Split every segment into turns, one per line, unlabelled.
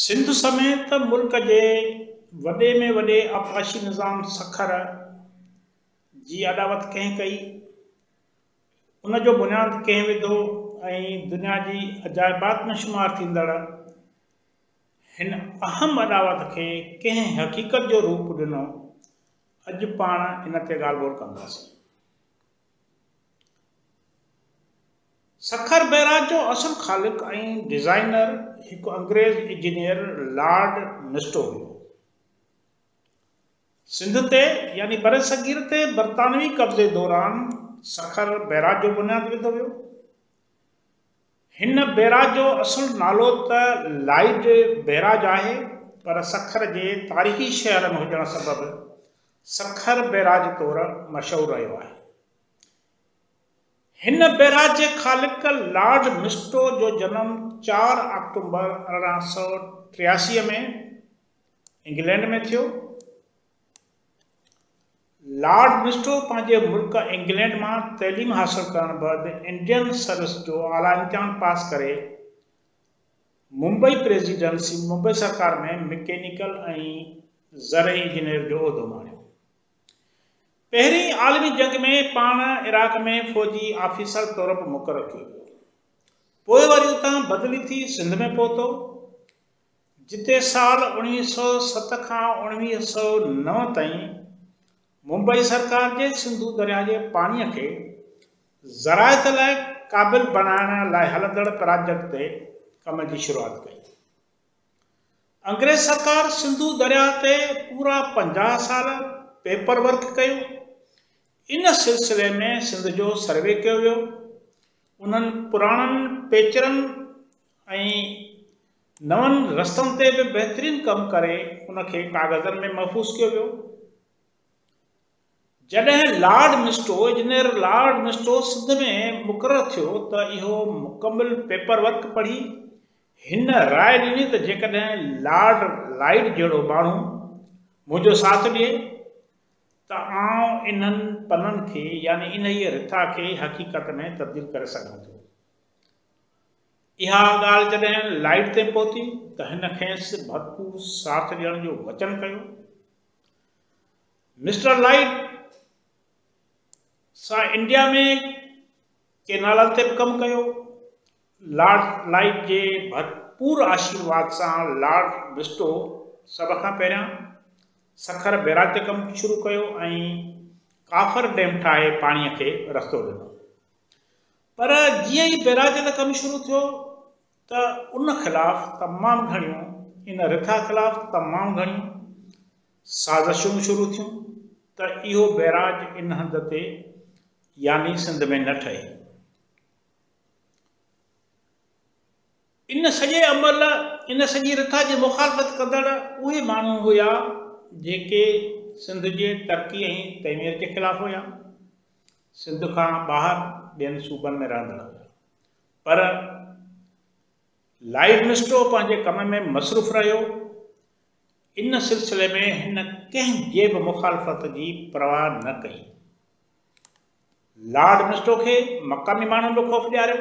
सिंध समेत मुल्क के वडे में वडे आबपाशी निज़ाम सखर जी अदावत कंहिं कई, उन जो बुनियाद कंहिं विधो ऐं दुनिया जी अजाइबात में शुमार थींदड़ हिन अहम अदावत के कंहिं हक़ीक़त जो रूप ॾिनो, अॼु पाण इन ते ॻाल्हि ॿोल कंदासीं। सखर बैराज जो असल ख़ालिक ऐं डिज़ाइनर हिकु अंग्रेज़ इंजीनियर लॉर्ड मिस्टो हुयो। सिंध ते यानी बरसगीर ते बरतानवी कब्ज़े दौरान सखर बैराज जो बुनियाद विधो वियो। हिन बैराज जो असुल नालो त लाइड बैराज आहे, पर सखर जे तारीख़ी शहर में हुजण सबबि सखर बैराज तौर मशहूर रहियो आहे। हिन बैराज जे ख़ालिक लॉर्ड मिस्टो जो जन्म 4 अक्टूबर 1883 में इंग्लैंड में थियो। लॉर्ड मिस्टो पंहिंजे मुल्क इंग्लैंड में तैलीम हासिल करण बैदि इंडियन सर्विस जो आला इम्तिहान पास करे मुंबई प्रेसिडेंसी मुंबई सरकार में मैकेनिकल ऐं ज़रई इंजीनियर जो उहिदो माणियो। पहिरीं आलमी जंग में पाण इराक में फ़ौजी ऑफिसर तौर पर मुक़ररु कयो वियो। पोइ वरी उतां बदिली थी सिंध में पहुतो, जिते साल 1907 खां 1909 ताईं मुंबई सरकार जे सिंधु दरिया जे पाणीअ खे ज़रायत लाइ क़ाबिल बणाइण लाइ हलंदड़ प्रोजेक्ट ते कम जी शुरूआत कई। अंग्रेज़ सरकार सिंधु दरिया ते पूरा 50 साल पेपर वर्क कयो। इन सिलसिले में सिंध जो सर्वे कयो वियो। उन्हनि पुराणनि पेचरनि ऐं नवनि रस्तनि ते बि बहितरीन कमु करे उनखे कागज़नि में महफ़ूज़ कयो वियो। जॾहिं लॉर्ड मिस्टो इंजीनियर लॉर्ड मिस्टो सिंध में मुक़ररु थियो त इहो मुकमिल पेपर वर्क पढ़ी हिन राय ॾिनी त जेकॾहिं लॉर्ड लाइड जहिड़ो माण्हू मुंहिंजो साथ ॾिए त आउं इन्हनि पननि खे यानी इन ई रिथा खे हक़ीक़त में तब्दील करे सघां थो। इहा ॻाल्हि जॾहिं लाइट ते पहुती त हिन खेसि भरपूर साथ ॾियण जो वचन कयो। मिस्टर लाइट सां इंडिया में केनालनि ते बि कमु कयो। लॉर्ड लाइट जे भरपूर आशीर्वाद सां लॉर्ड मिस्टो सभ खां पहिरियां सखर बैराज ते कमु शुरू कयो ऐं काफर डैम ठाहे पाणीअ खे रस्तो ॾिनो। पर जीअं ई बैराज ते कमु शुरू थियो त उन ख़िलाफ़ तमामु घणियूं इन रिथा ख़िलाफ़ तमामु घणियूं साज़िशूं शुरू थियूं त इहो बैराज इन हंध ते यानी सिंध में न ठहे। इन सॼे अमल इन सॼी रिथा जी मुखालफ़त कंदड़ उहे माण्हू हुया जेके सिंध जे तरक़ी ऐं तइमीर जे ख़िलाफ़ हुया, सिंध खां ॿाहिरि ॿियनि सूबनि में रहंदड़ हुया। पर लॉर्ड मिस्टो पंहिंजे कम में मसरूफ़ रहियो। इन सिलसिले में हिन कंहिं जे बि मुखालफ़त जी परवाह न कई। लॉर्ड मिस्टो खे मक़ामी माण्हुनि बि ख़ौफ़ ॾियारियो,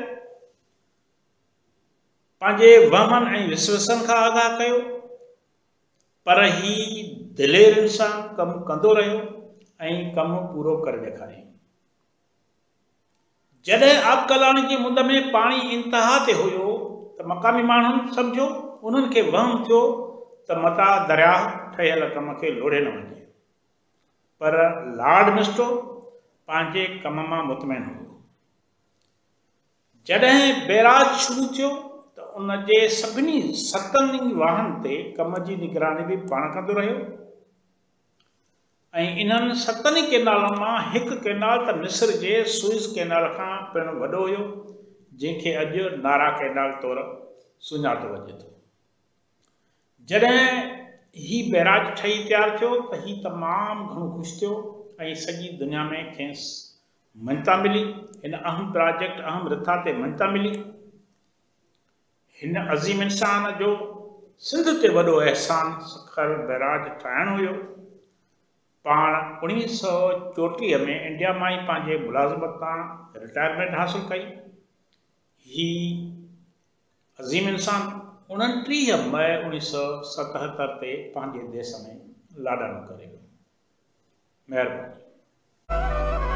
पंहिंजे वहमनि ऐं विसवसनि खां आगाह कयो, पर ही दिलेरनि सां कमु कंदो रहियो ऐं कमु पूरो करे ॾेखारियईं। जॾहिं आबकलाणी जी मुंद में पाणी इंतिहा ते हुयो त मक़ामी माण्हुनि सम्झो उन्हनि खे वहम थियो त मता दरिया ठहियल कम खे लोड़े न वञे। पर लॉर्ड मिस्टो पंहिंजे कम मां मुतमइन हुयो। जॾहिं बैराज शुरू थियो त उन जे सभिनी 7 वाहन ते कम जी निगरानी बि पाण कंदो रहियो ऐं इन्हनि 7 केनालनि मां हिकु केनाल त मिस्र जे सुइज़ केनाल खां पिणु वॾो हुयो, जंहिंखे अॼु नारा केनाल तौर सुञातो वञे थो। जॾहिं ही बैराज ठही तयारु थियो त ही तमामु घणो ख़ुशि थियो ऐं सॼी दुनिया में खेसि मञता मिली। हिन अहम प्रोजेक्ट अहम रिथा ते मञता मिली। हिन अज़ीम इंसान जो सिंध ते वॾो अहसान सखर बैराज ठाहिणु हुयो। पाण 1934 में इंडिया मां ई पंहिंजे मुलाज़मत तां रिटायरमेंट हासिल कई। ही अज़ीम इंसान 29 मई 1977 ते पंहिंजे देश में लाॾाणो करे वियो। महिरबानी।